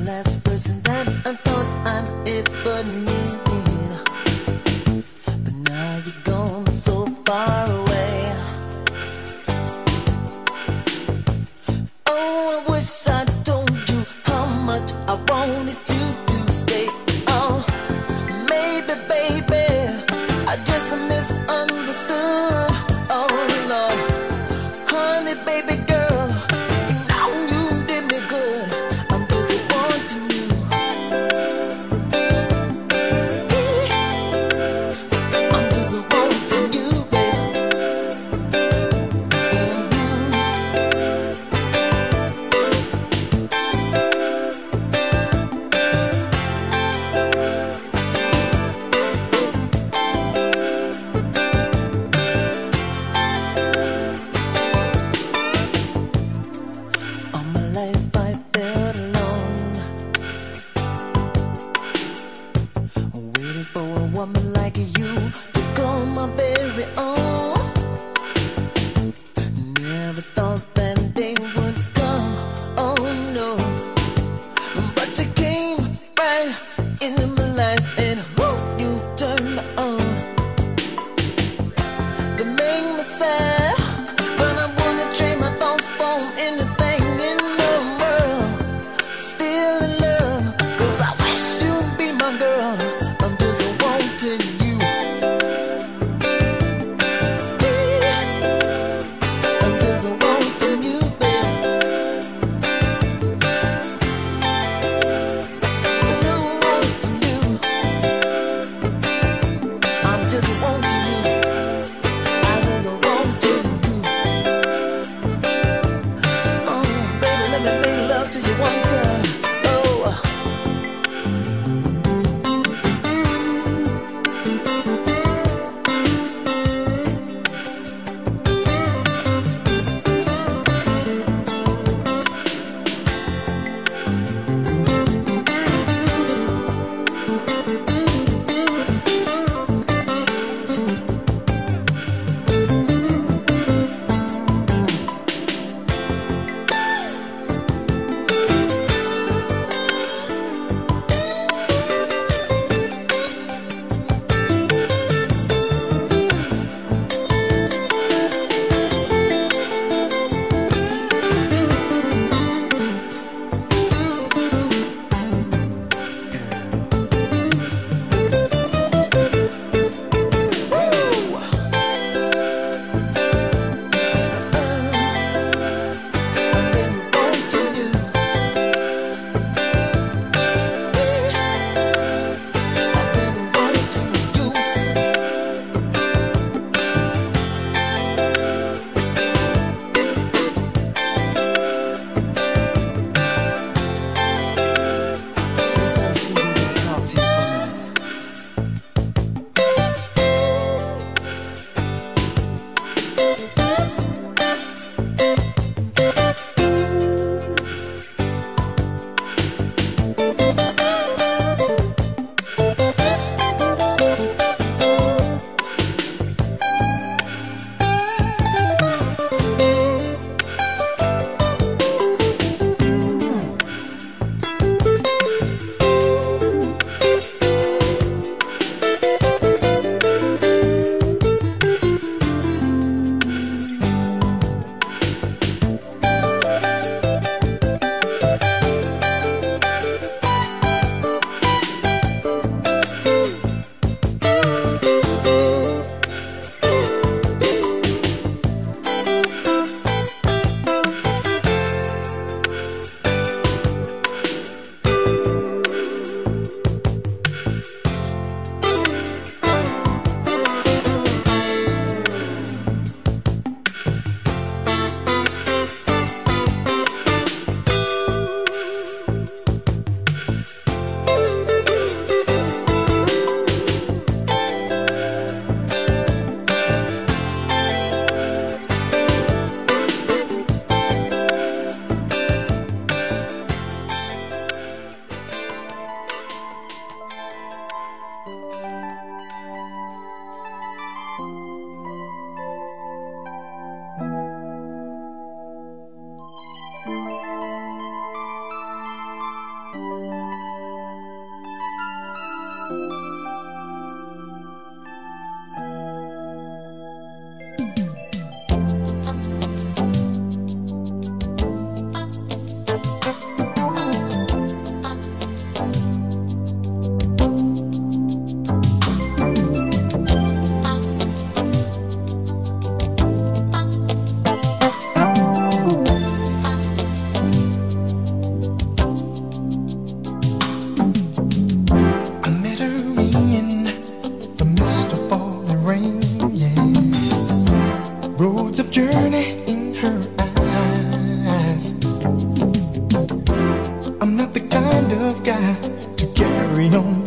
last person that I thought I'd ever need. But now you're gone so far away. Oh, I wish I told you how much I wanted you to stay. Oh, maybe, baby, I just misunderstood. Oh, Lord, honey, baby girl, you know you did me good. I'm just wanting you. I'm just wanting you, baby. All my life I felt alone, waiting for a woman like you to call my very own. Never thought that day would come, oh no. But you came right into my life and whoo, you turned me on. That made me sad, but I wanna trade my thoughts for anything in the world. Still in love, 'cause I wish you'd be my girl. I'm just wanting you. I'm just wanting you, baby. I'm wanting you. I'm just wanting you. I said I'm wanting you. Oh, baby, let me make love to you one time. Oh.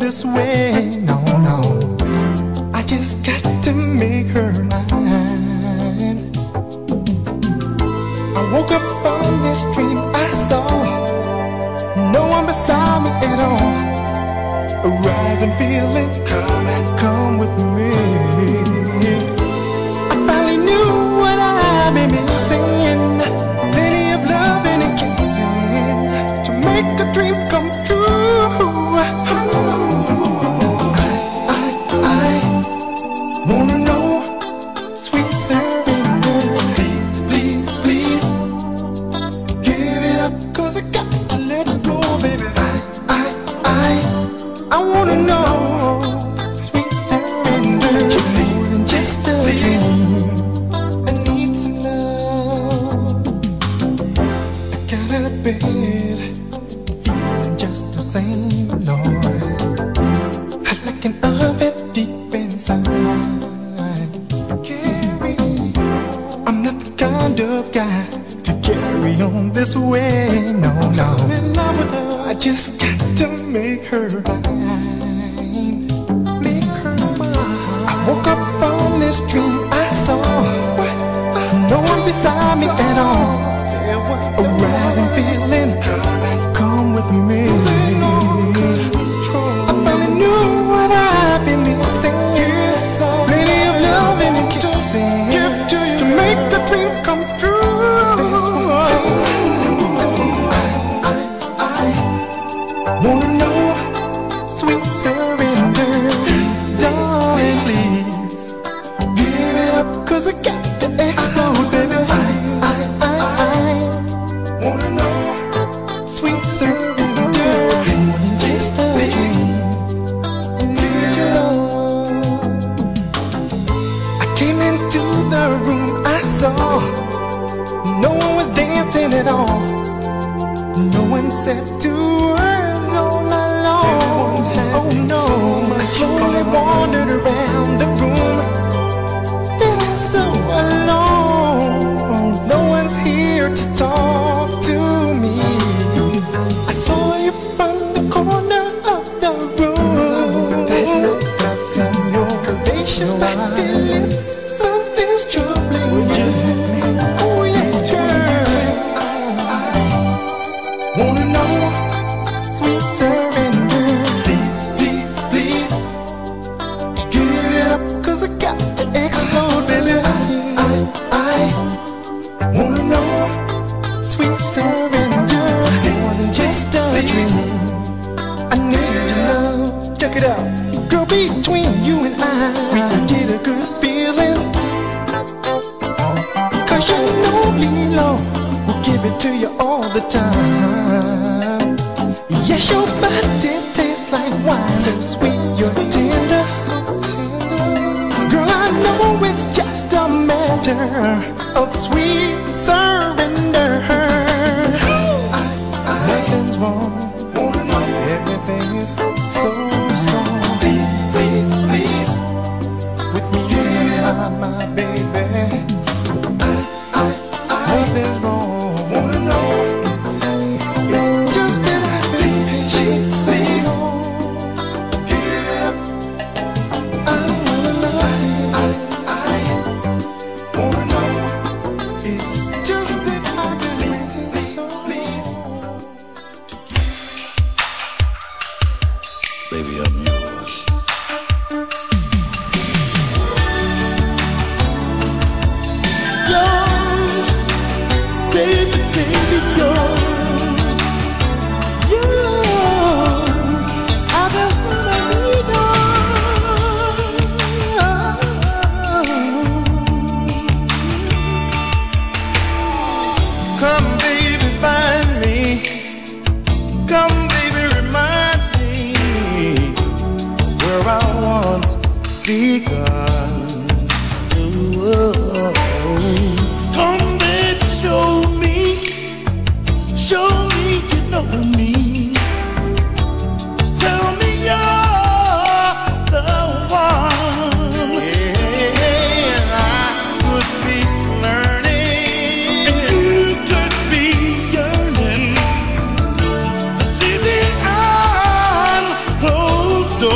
this way, no, no. I just got to make her mine. I woke up from this dream I saw, no one beside me at all. Arise and feel it, come with me. I finally knew what I've been missing, plenty of loving and kissing to make a dream come true. I wanna know, sweet surrender. Please, please, please, give it up, 'cause I got to let go, baby. I wanna know, sweet surrender. You're more than just a dream. I need some love. I got out of bed, feeling just the same, Lord. Hot like an oven deep inside. Carry on. I'm not the kind of guy to carry on this way, no, no. I'm in love with her. I just got to make her mine, make her mine. I woke up from this dream I saw, no one beside me at all. A rising feeling, come with me. I finally knew what I've been missing, plenty of loving and kissing to make the dream come true. Wanna know, sweet surrender, darling, please, give it up, 'cause I got to explode, baby. I wanna know, sweet surrender, more than just a dream. I need your love. I came into the room I saw, no one was dancing at all. No one said two words all night long. Oh no, I slowly wandered around the room, feeling so alone. No one's here to talk to me. I saw you from the corner of the room. Your curvaceous body lips, something's troubling you. Oh yes, girl. Wanna know, sweet surrender. Please, please, please, give it up, 'cause I got to explode, baby. I wanna know, sweet surrender, more than just a dream. I need your love. Check it out, girl. Between you and I, we can get a good feeling, 'cause you know Lilo will give it to you all the time. Yes, your body tastes like wine, so sweet, you're tender. Girl, I know it's just a matter of sweet surrender. Nothing's wrong, everything is so strong. Please, please, please, with me, my baby. Nothing's wrong, wanna know. It's just that I've been patient so long. Give it up, I wanna know. I wanna know. It's just that I've been waiting so long. Baby, I'm yours. Yours, baby, baby, yours, yours. I just wanna be yours. Come, baby, find me. Come, baby, remind me where I once begun. Ooh. Come, baby, show me you know me. Tell me you're the one. Yeah, I could be learning, and you could be yearning to see the unclosed door.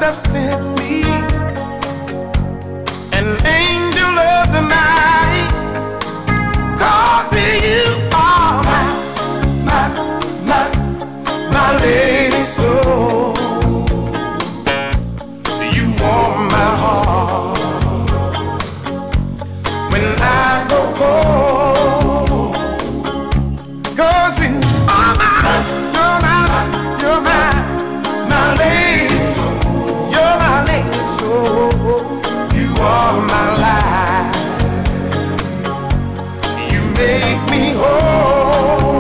have sent me an angel of the night, 'cause you are my lady soul. You warm my heart when I go cold, 'cause you are you're my lady soul. You're my lady soul. You are my life. You make me whole.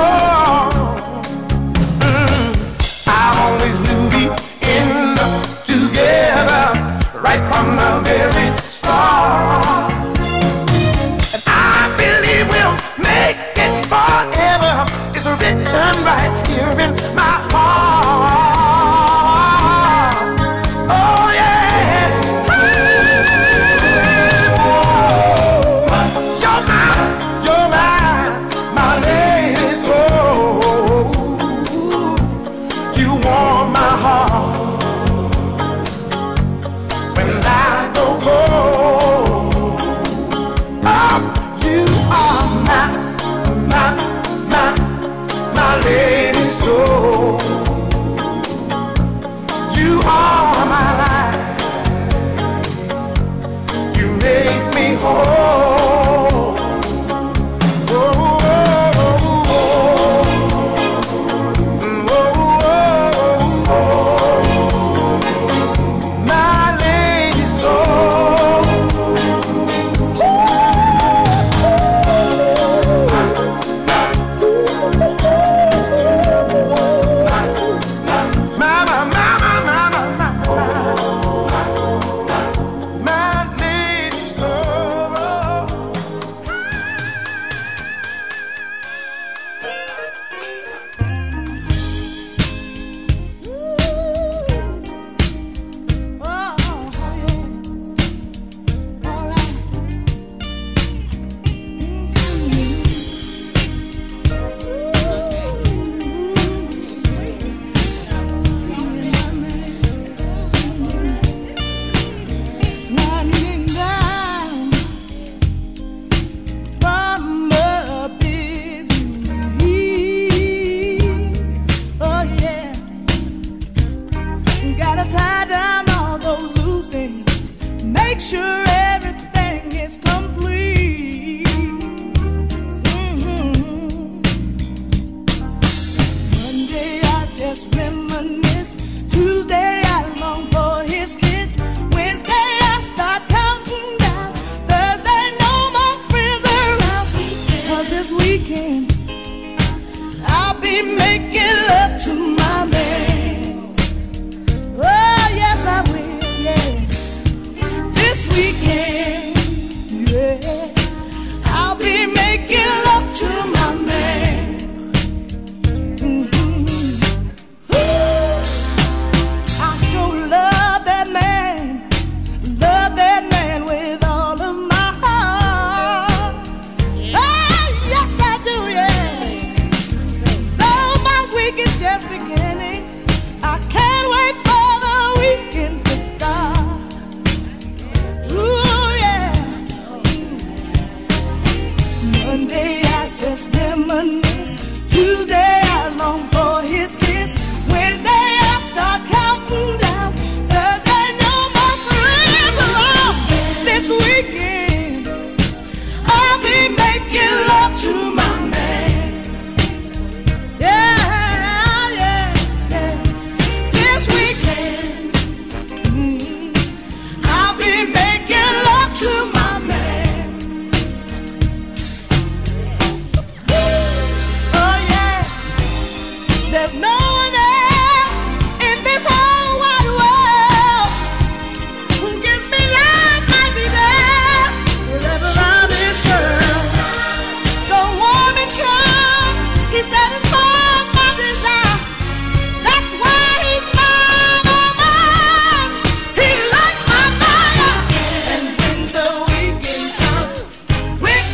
I always knew we end up together right from the very start, and I believe we'll make it forever. It's written right here in my heart. Oh yeah. You're my lady soul. You warm my heart when I go cold. Oh, you are my lady soul. You are my life. You make me whole. My lady soul.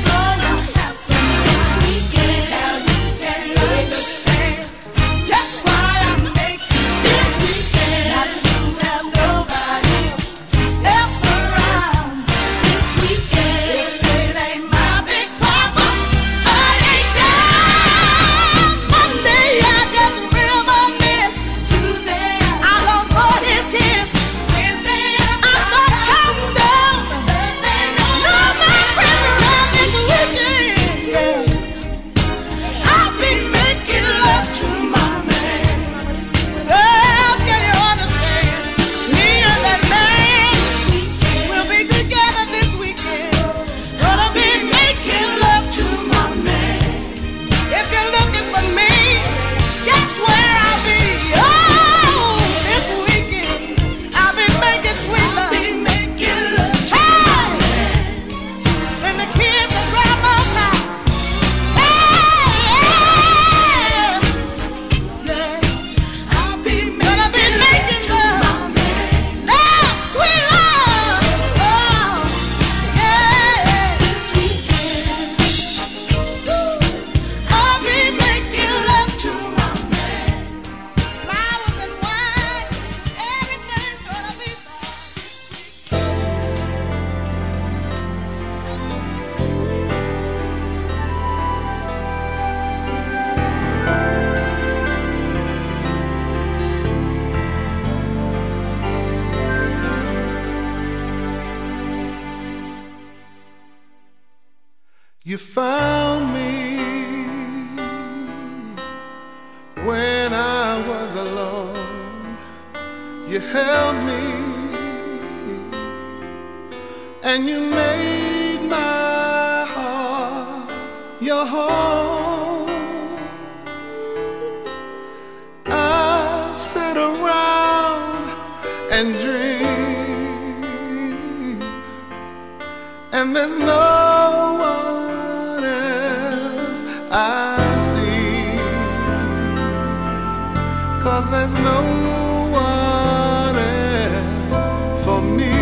Just You found me when I was alone. You held me and you made my heart your home. I sit around and dream, and there's no one else I see, 'cause there's no one else for me.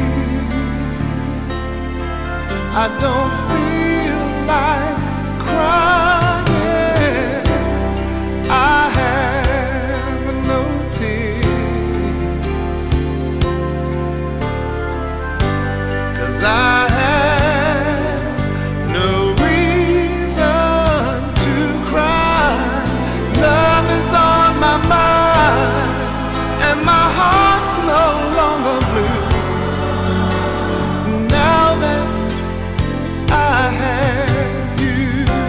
I don't feel like crying. I have no tears, 'cause I have no reason to cry. Love is on my mind and my heart's no longer blue. Now that I have you,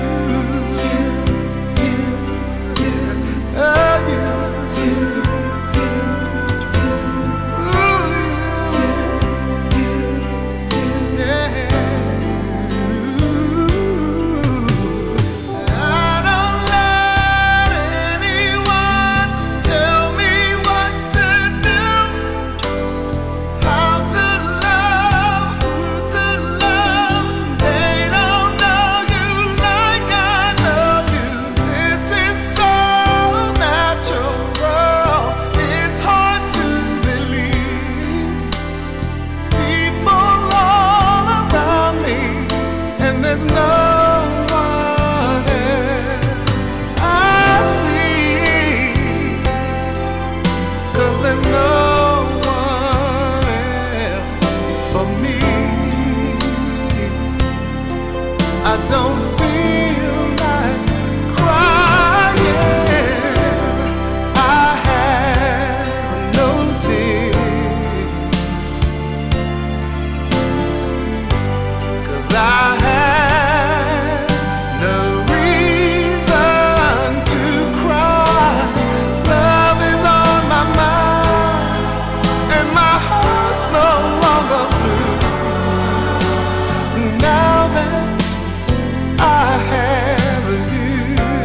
there's no one else I see, 'cause there's no one else for me. I don't feel like crying. I have no tears, 'cause I have no reason to cry. Love is on my mind and my heart's no longer blue. Now that I have you,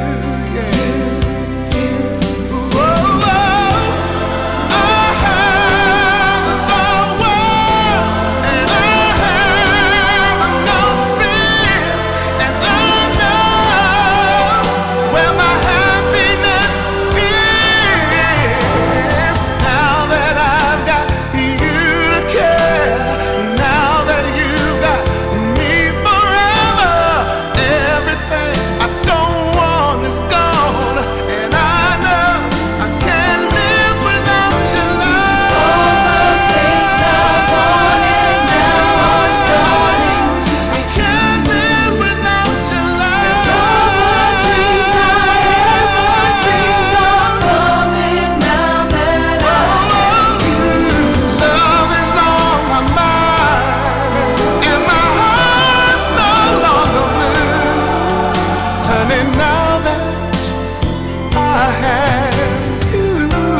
yeah. Whoa, I have the world and I have no fears, and I know where my happiness is. Now that I've got you to care, now that you got me forever, everything I don't want is gone, and I know I can't live without your love. All the things I wanted now are starting to be true. I can't live without your love. All the dreams I ever dreamed are coming now that I have you. Love is on my mind and my heart's no longer blue. Honey, now that I have you,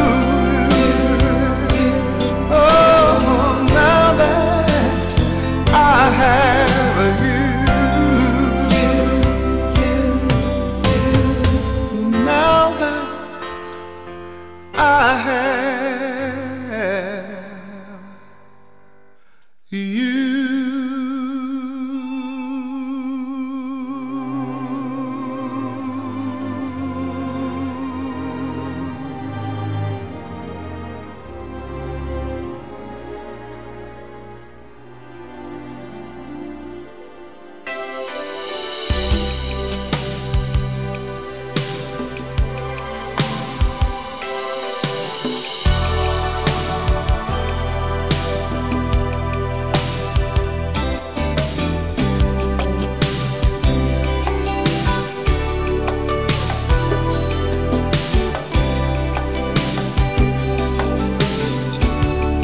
oh, now that I have you, now that I have you.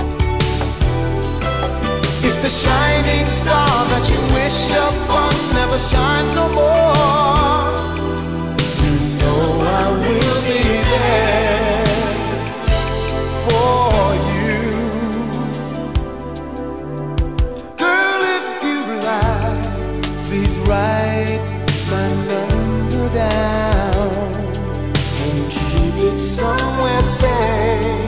The shining star that you wish upon never never shines no more, you know I will be there for you. Girl, if you like, please write my number down and keep it somewhere safe.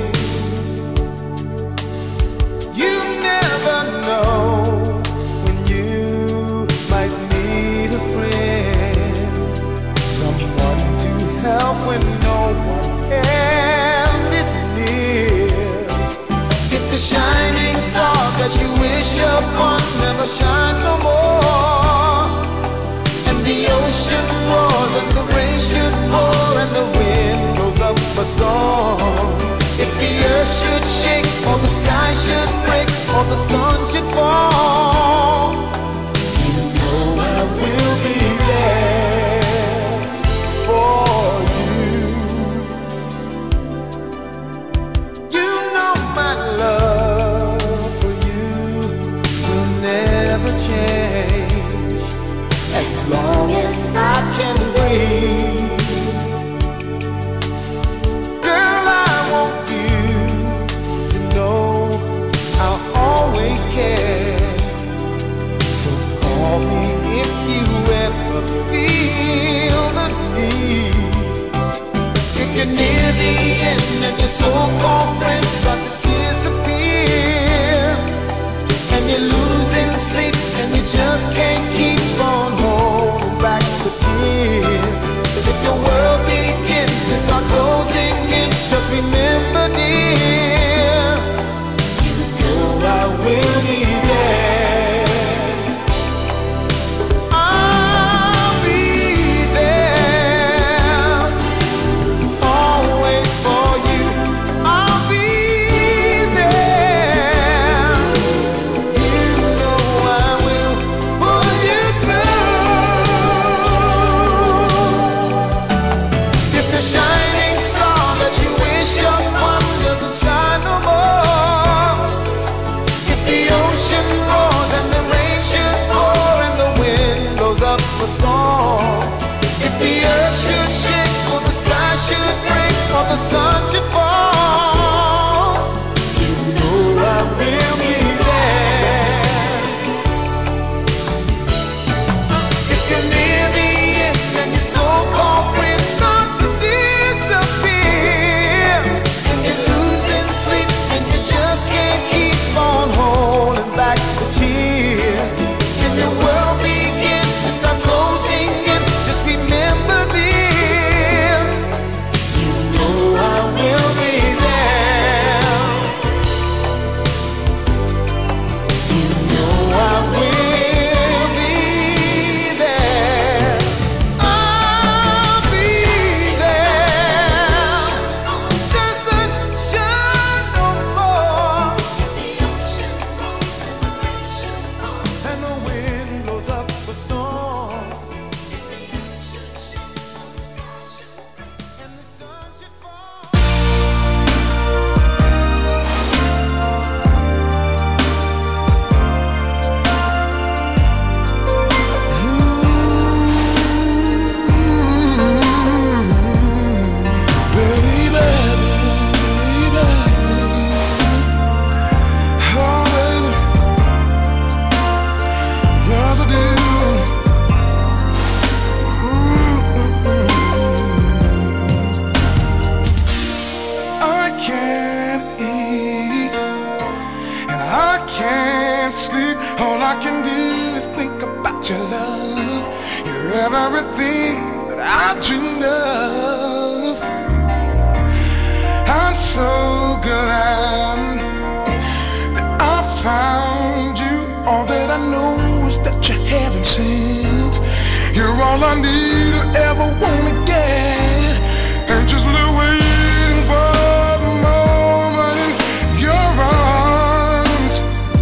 You never know when you might need a friend, someone to help when no one else is near. If the shining star that you wish upon never shines no more, and the ocean roars and the rain should pour and the wind blows up a storm, if the earth should shake or the sky should break or the sun should fall, you know I will be there for you. You know my love for you will never change as long as I can breathe. Girl, I want you to know I'll always care. So call me if you ever feel the need. If you're near the end and your so-called friends start to disappear, and you're losing sleep and you just can't keep on holding back the tears, and if your world begins to start closing in, just remember, dear, you know I will be there. I'll be there, always for you. I'll be there. You know I will pull you through. If the shining star that you wish upon doesn't shine no more, if the ocean roars and the rain should pour and the wind blows up a storm, if the earth should shake or the sky should break or the sun should fall, you know I will be there. If you're near the end and your so-called friends start to disappear, and you're losing sleep and you just can't keep on holding back the tears, and your world begins to start closing in, just remember, dear, you know I will be there. You know I will be there. I'll be there. Doesn't shine no more, and the wind blows up a storm, and the sun should fall. I can't eat and I can't sleep. All I can do is think about your love. You're everything that I dreamed of. I'm so glad that I found you. All that I know is that you haven't sent. You're all I need or ever wanna get, and just waiting for the moment in your arms.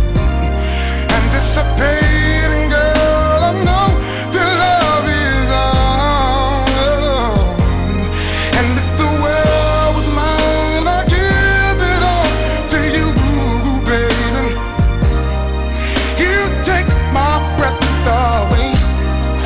Anticipating, girl, I know that love is on. And if the world was mine, I'd give it all to you, baby. You take my breath away.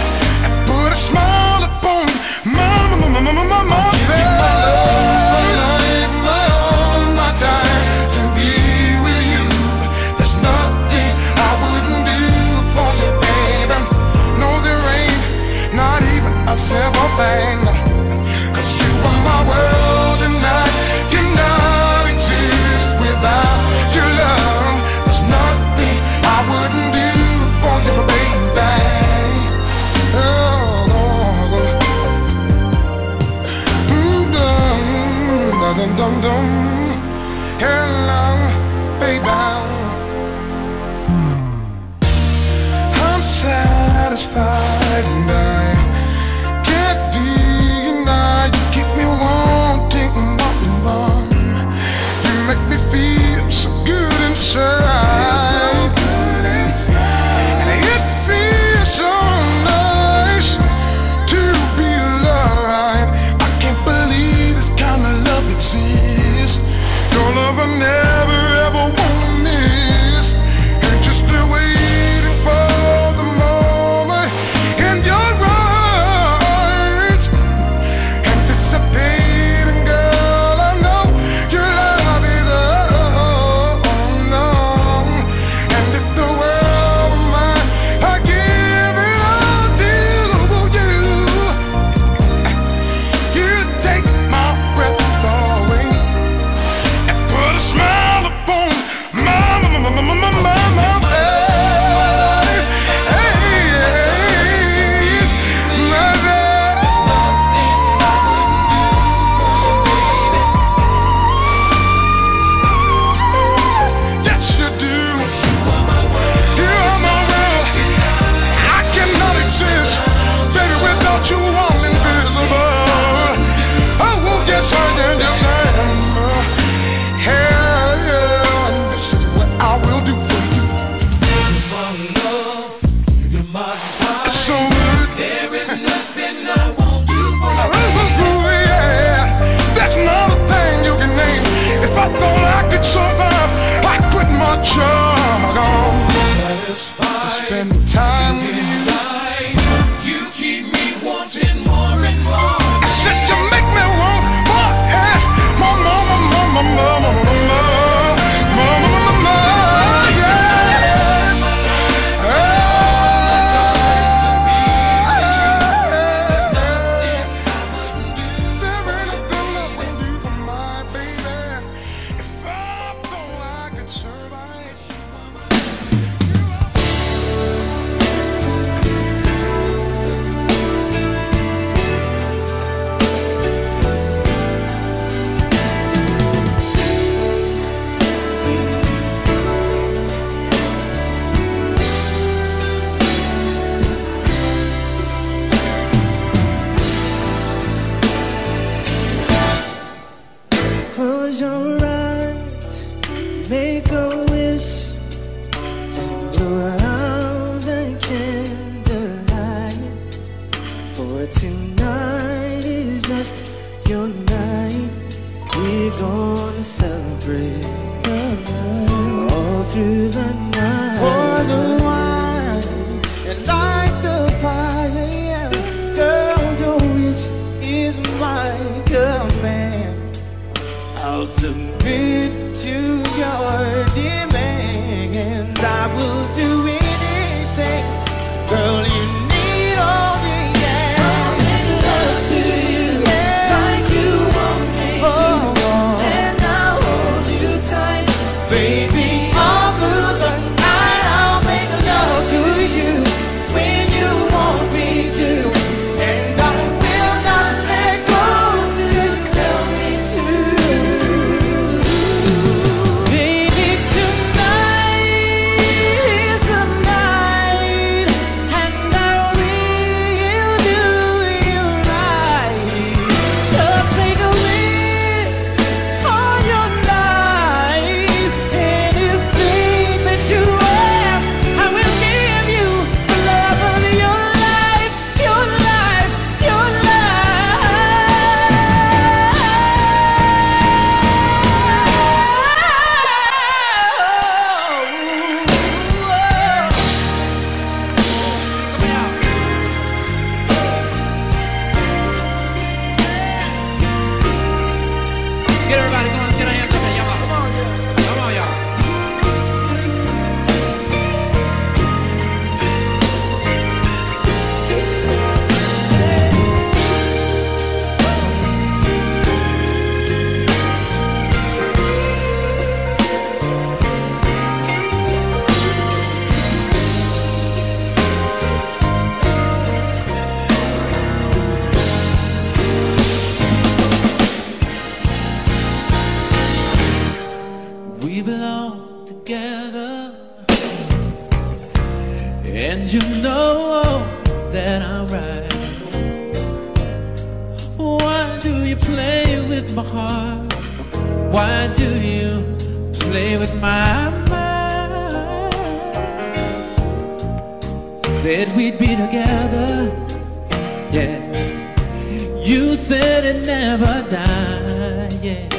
dum dum dum. Hello, baby. I'm satisfied and I can't deny. You keep me wanting more and more. You make me feel so good inside, and it feels so nice to be alive. I can't believe this kind of love exists. Your love I never ever wanna miss, and just waiting for the moment in your arms, anticipating, girl. I know your love is unknown, and if the world were mine, I'd give it all to you. You take my breath away and put a smile upon my face. Hey, my baby. Yes, you do. You are my world. I cannot exist, baby, without you. I'm invisible. I won't get hurt and just hell yeah. And this is what I will do for you. It's so good. There is nothing I won't do for you. Oh, yeah. That's not a thing you can name. If I thought I could survive, I'd quit my job on to spend time with you. You keep me wanting more and more. I said you make me want more, yeah. More, more, more, more, more, more, more, more, more, more, more, yes. There ain't nothing I wouldn't do for my baby. If I thought I could survive. Close your eyes, make a wish, and blow out the candlelight. For tonight is just your night. We're gonna celebrate all through the night. Pour the wine and light the fire. Girl, your wish is my command. I'll submit to your demands. I will do anything, girl, you need all the end. I'll make love to you like you want me to, and I'll hold you tight, baby, all through the night. I'll make love to you when you want me to, and I will not let go till you tell me to. Baby, tonight with my heart? Why do you play with my mind? Said we'd be together, yeah. You said it never died, yeah.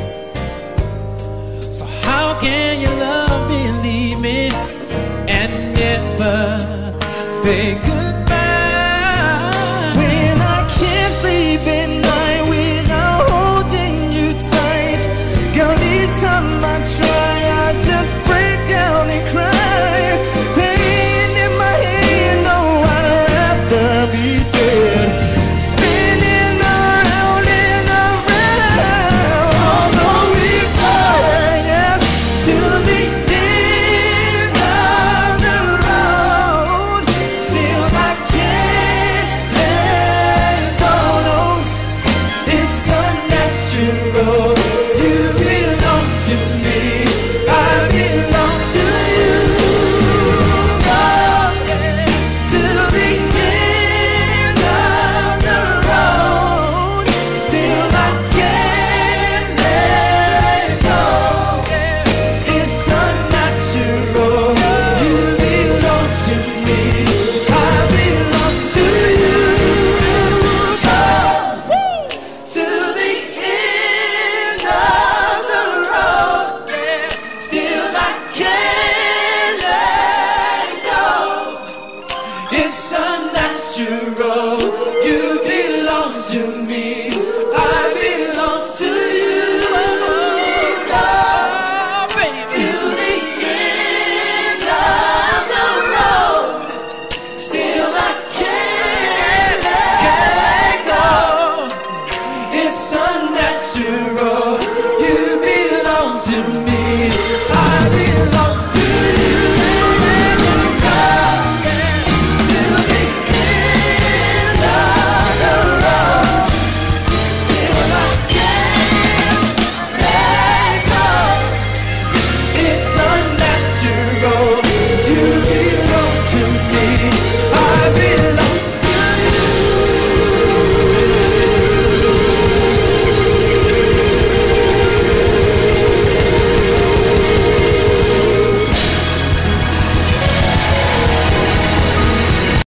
So how can you love me, leave me, and never say goodbye? When I can't sleep at night without holding you tight, girl, each time I try, I just break down and cry. Pain in my head, no, I'd rather be dead. Spinning around and around, although we fly, yeah, to the end of the road. Still I can't let go, no. It's unnatural. You belong to me, I belong to you. Oh, yeah. To the end of the road. Still I can't let go. It's unnatural. You belong to me, I belong to you. Oh, to the end of the road. Still I can't let go. It's unnatural. You belong to me, I belong to you. Oh, baby. to the end of the road. Still I can't let go. It's unnatural.